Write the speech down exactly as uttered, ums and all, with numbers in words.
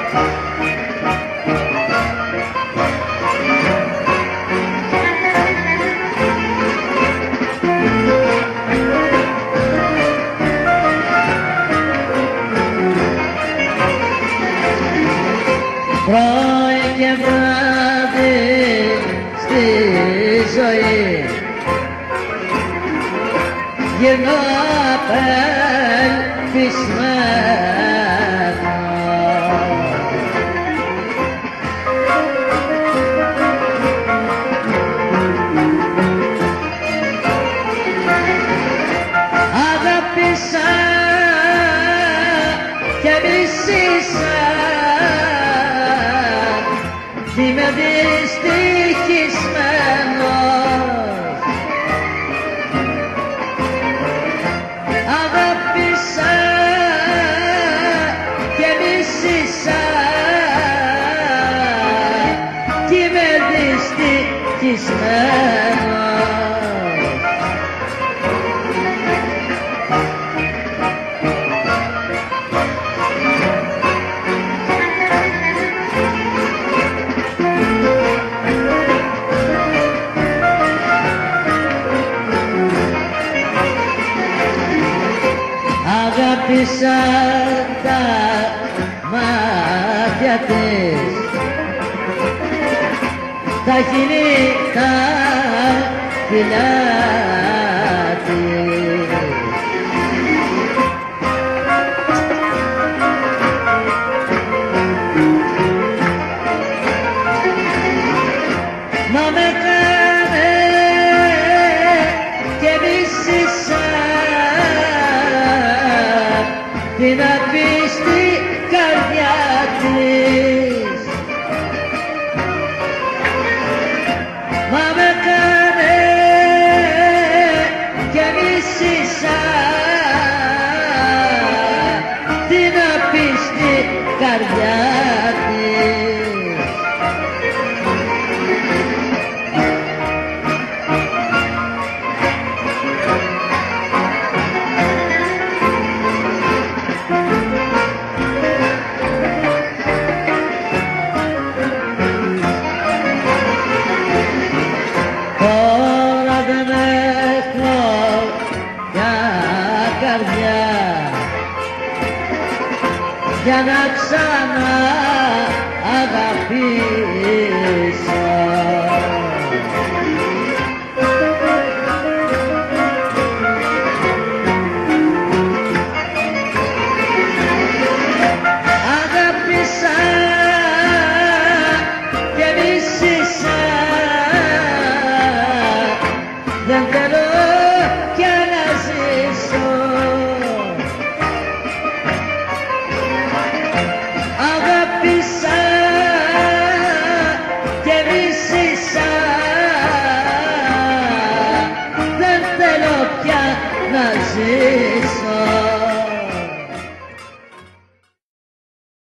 Πρωί και βράδυ στη ζωή γυρνώ απελπισμένο. Αγάπησα και μισήσα, είμαι δυστυχισμένος. Αγάπησα και μισήσα κι είμαι δυστυχισμένος. Αγάπησα τα μάτια της, τα χείλη τα φιλιά της. Μα με κάνε και μίσησα την απίστη καρδιά της. Μα με κάνε και μίσησα την απίστη καρδιά της. Τώρα δεν έχω πια καρδιά για να ξανά αγαπήσω. Αγάπησα και μίσησα, δεν θέλω πια να ζήσω. Αγάπησα και μίσησα, δεν θέλω πια να ζήσω.